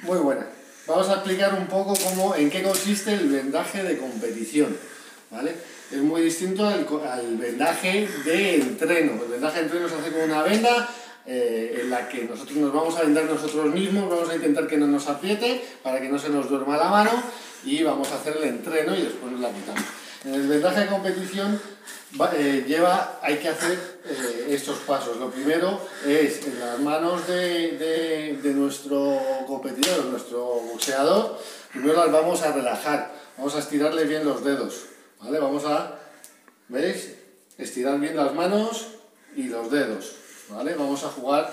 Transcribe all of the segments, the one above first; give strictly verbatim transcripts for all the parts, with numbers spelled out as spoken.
Muy buena. Vamos a explicar un poco cómo, en qué consiste el vendaje de competición, ¿vale? Es muy distinto al, al vendaje de entreno. El vendaje de entreno se hace con una venda eh, en la que nosotros nos vamos a vendar nosotros mismos, vamos a intentar que no nos apriete para que no se nos duerma la mano y vamos a hacer el entreno y después nos la quitamos. En el vendaje de competición va, eh, lleva, hay que hacer eh, estos pasos. Lo primero es en las manos de, de, de nuestro competidor, nuestro boxeador, primero las vamos a relajar, vamos a estirarle bien los dedos, ¿vale? Vamos a, ¿veis? Estirar bien las manos y los dedos, ¿vale? Vamos a jugar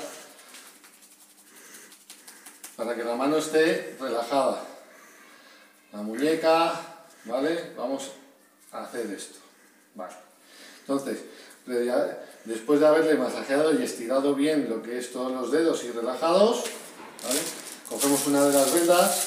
para que la mano esté relajada, la muñeca, ¿vale? Vamos a hacer esto, vale. Entonces, después de haberle masajeado y estirado bien lo que es todos los dedos y relajados, ¿vale? Cogemos una de las vendas,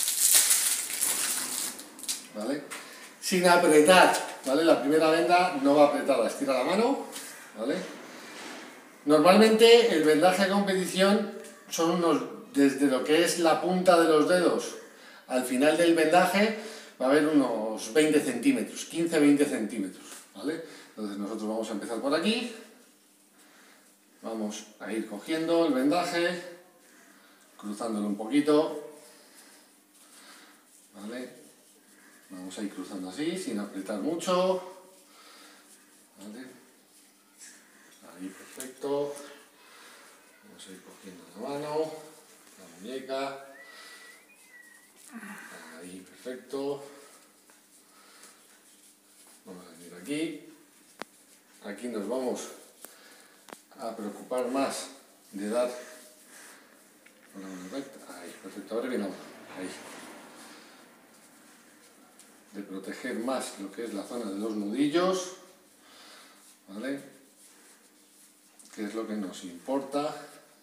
¿vale? Sin apretar, ¿vale? La primera venda no va apretada, estira la mano, ¿vale? Normalmente el vendaje de competición son unos, desde lo que es la punta de los dedos al final del vendaje, va a haber unos veinte centímetros, quince a veinte centímetros, ¿vale? Entonces nosotros vamos a empezar por aquí, vamos a ir cogiendo el vendaje, cruzándolo un poquito, ¿vale? Vamos a ir cruzando así, sin apretar mucho, ¿vale? Ahí, perfecto. Vamos a ir cogiendo la mano, la muñeca, ahí, perfecto. Vamos a venir aquí. Aquí nos vamos a preocupar más de dar una mano recta. Ahí, perfecto. Ahora viene la mano. Ahí. De proteger más lo que es la zona de los nudillos, ¿vale? Que es lo que nos importa.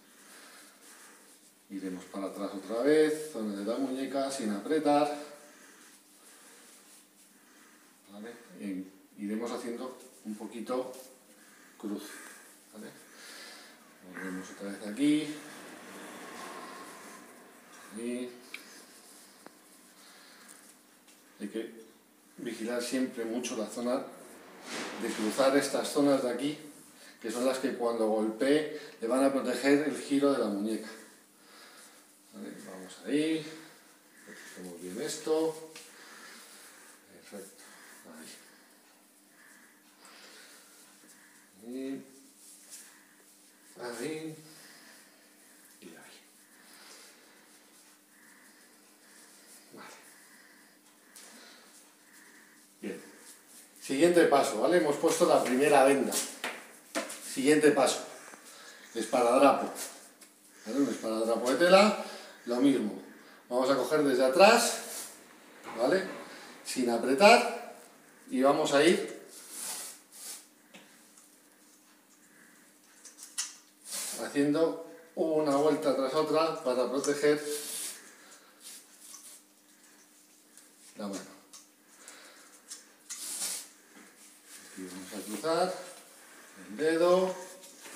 Iremos para atrás otra vez, zona de la muñeca, sin apretar, ¿vale? Y iremos haciendo un poquito cruz, ¿vale? Volvemos otra vez aquí, y hay que vigilar siempre mucho la zona de cruzar estas zonas de aquí, que son las que cuando golpee le van a proteger el giro de la muñeca. ¿Vale? Vamos ahí, protegemos bien esto, perfecto, ahí, y ahí, y ahí, vale. Bien, siguiente paso, ¿vale? Hemos puesto la primera venda, siguiente paso, esparadrapo, ¿vale? Un esparadrapo de tela. Lo mismo, vamos a coger desde atrás, ¿vale? Sin apretar, y vamos a ir haciendo una vuelta tras otra para proteger la mano. Aquí vamos a cruzar el dedo.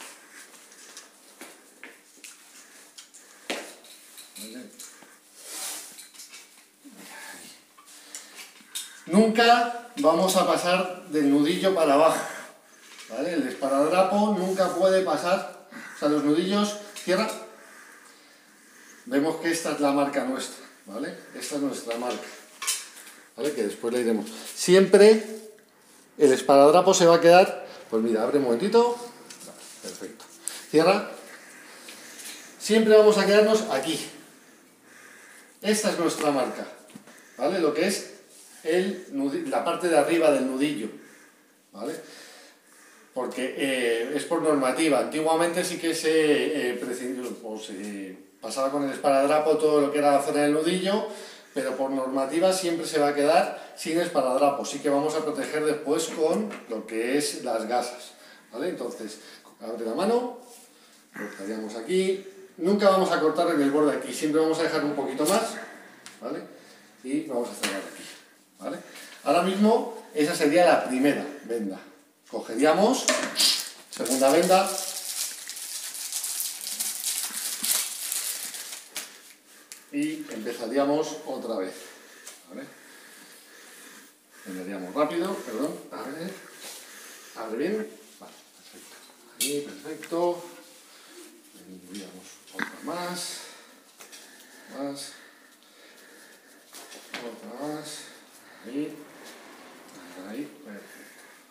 Nunca vamos a pasar del nudillo para abajo, ¿vale? El esparadrapo nunca puede pasar, o sea, los nudillos, cierra. Vemos que esta es la marca nuestra, ¿vale? Esta es nuestra marca, ¿vale? Que después le iremos. Siempre el esparadrapo se va a quedar, pues mira, abre un momentito, perfecto, cierra. Siempre vamos a quedarnos aquí. Esta es nuestra marca, ¿vale? Lo que es el nudillo, la parte de arriba del nudillo, ¿vale? Porque eh, es por normativa. Antiguamente sí que se, eh, o se pasaba con el esparadrapo todo lo que era la zona del nudillo, pero por normativa siempre se va a quedar sin esparadrapo. Sí que vamos a proteger después con lo que es las gasas, ¿vale? Entonces, abre la mano, cortaríamos aquí. Nunca vamos a cortar en el borde aquí, siempre vamos a dejar un poquito más, ¿vale? Y vamos a cerrar aquí, ¿vale? Ahora mismo esa sería la primera venda. Cogeríamos, segunda venda, y empezaríamos otra vez. ¿Vale? Empezaríamos rápido, perdón, a ver, abre bien, vale, perfecto, ahí, perfecto, añadiríamos otra más, más, otra más, ahí, ahí, perfecto,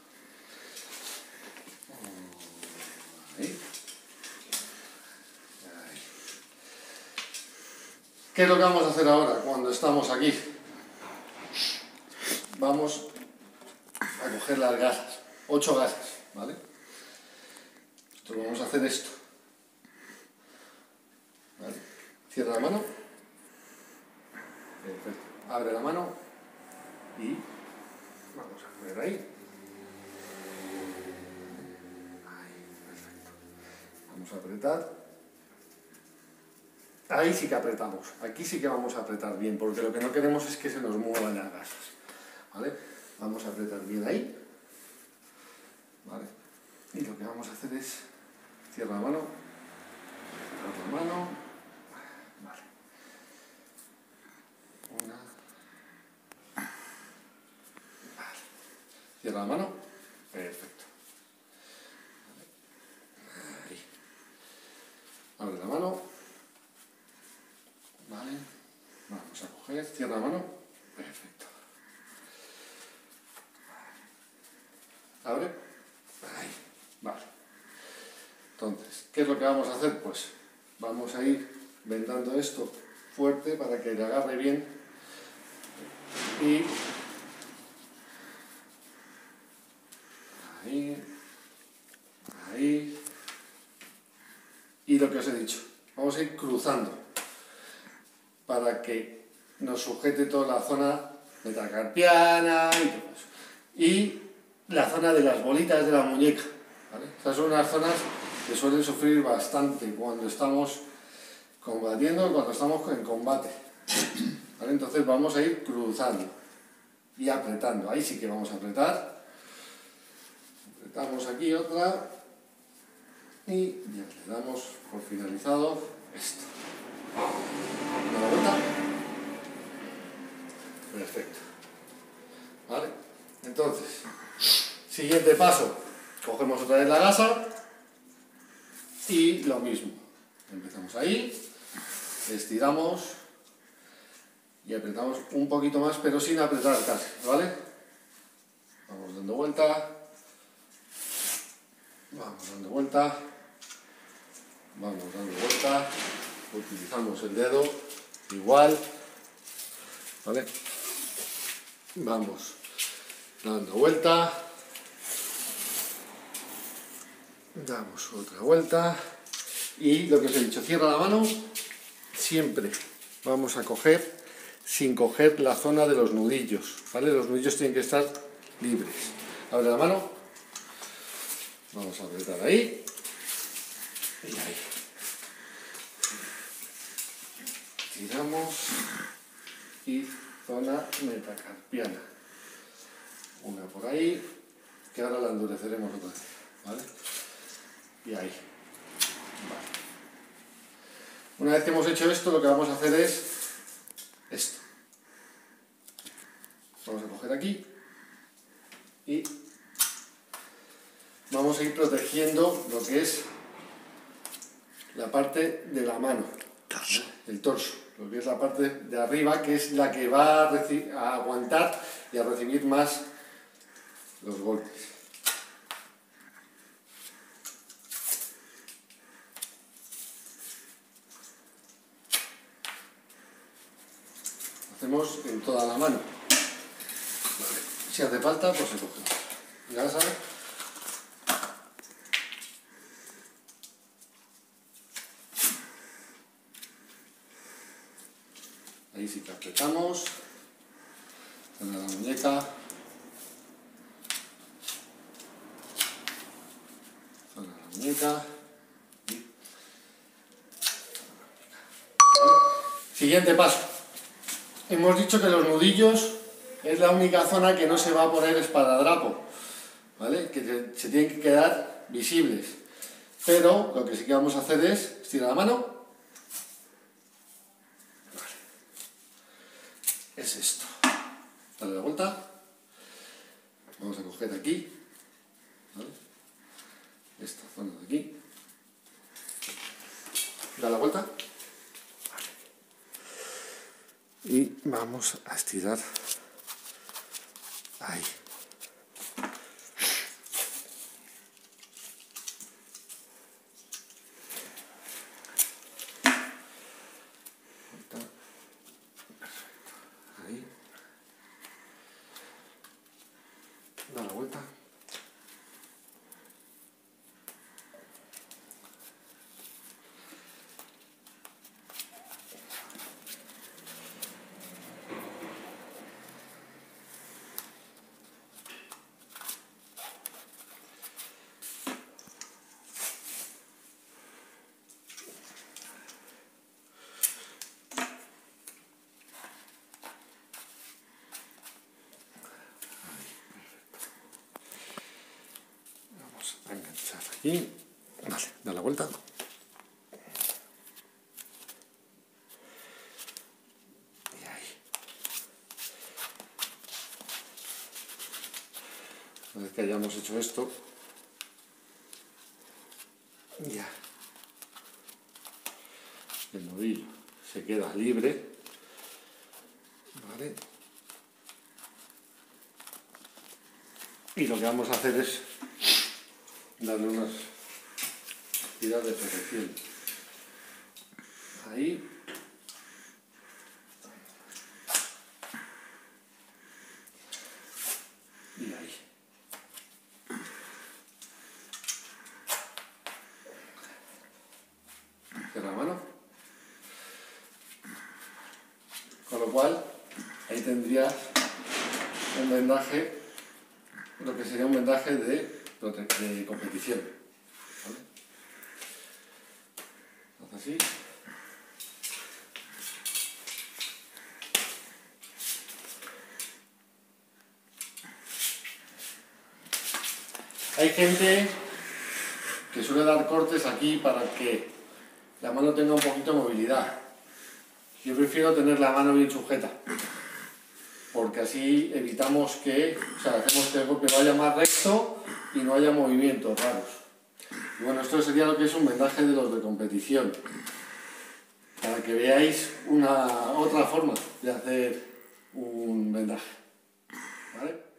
ahí, ahí. ¿Qué es lo que vamos a hacer ahora cuando estamos aquí? Vamos a coger las gasas, ocho gasas, ¿vale? Entonces vamos a hacer esto. ¿Vale? Cierra la mano. Perfecto. Abre la mano y vamos a poner ahí. Ahí, perfecto. Vamos a apretar. Ahí sí que apretamos. Aquí sí que vamos a apretar bien, porque lo que no queremos es que se nos muevan las gasas. ¿Vale? Vamos a apretar bien ahí. ¿Vale? Y lo que vamos a hacer es cierra la mano, cierra la mano, vale. Una, vale. Cierra la mano, perfecto. Vale. Ahí. Abre la mano, vale. Vamos a coger, cierra la mano, perfecto. Abre, ahí, vale. Entonces, ¿qué es lo que vamos a hacer? Pues vamos a ir vendando esto fuerte para que le agarre bien y ahí, ahí, y lo que os he dicho, vamos a ir cruzando para que nos sujete toda la zona metacarpiana y todo eso. Y la zona de las bolitas de la muñeca, ¿vale? Estas son unas zonas que suelen sufrir bastante cuando estamos combatiendo, cuando estamos en combate, ¿vale? Entonces vamos a ir cruzando y apretando, ahí sí que vamos a apretar, apretamos aquí otra y ya le damos por finalizado esto. Una vuelta, perfecto, ¿vale? Entonces, siguiente paso, cogemos otra vez la gasa y lo mismo, empezamos ahí, estiramos y apretamos un poquito más, pero sin apretar casi, ¿vale? Vamos dando vuelta, vamos dando vuelta, vamos dando vuelta, utilizamos el dedo igual, ¿vale? Vamos dando vuelta, damos otra vuelta y lo que os he dicho, cierra la mano, siempre vamos a coger sin coger la zona de los nudillos, ¿vale? Los nudillos tienen que estar libres. Abre la mano, vamos a apretar ahí y ahí. Tiramos y zona metacarpiana. Una por ahí, que ahora la endureceremos otra vez, ¿vale? Y ahí. Vale. Una vez que hemos hecho esto, lo que vamos a hacer es esto. Vamos a coger aquí y vamos a ir protegiendo lo que es la parte de la mano, Torso. el torso, lo que es la parte de arriba, que es la que va a, a aguantar y a recibir más los golpes. Hacemos en toda la mano. Vale. Si hace falta, pues se coge. Ya sabes. Ahí sí que apretamos. Con la muñeca. Con la muñeca. Siguiente paso. Hemos dicho que los nudillos es la única zona que no se va a poner espadadrapo, ¿vale? Que se, se tienen que quedar visibles. Pero lo que sí que vamos a hacer es estirar la mano. Vale. es esto. Dale la vuelta. Vamos a coger aquí, ¿vale? Esta zona de aquí. Da la vuelta. Y vamos a estirar ahí. Ahí. Da la vuelta. A enganchar aquí, vale, da la vuelta. Y ahí. Una vez que hayamos hecho esto, ya el nudillo se queda libre, ¿vale? Y lo que vamos a hacer es darle unas tiras de protección. Ahí. Y ahí. Cierra la mano. Con lo cual, ahí tendrías un vendaje, lo que sería un vendaje de de competición, ¿vale? Haz así. Hay gente que suele dar cortes aquí para que la mano tenga un poquito de movilidad. Yo prefiero tener la mano bien sujeta, porque así evitamos que, o sea, hacemos que el golpe vaya más recto y no haya movimientos raros. Y bueno, esto sería lo que es un vendaje de los de competición, para que veáis una otra forma de hacer un vendaje, ¿vale?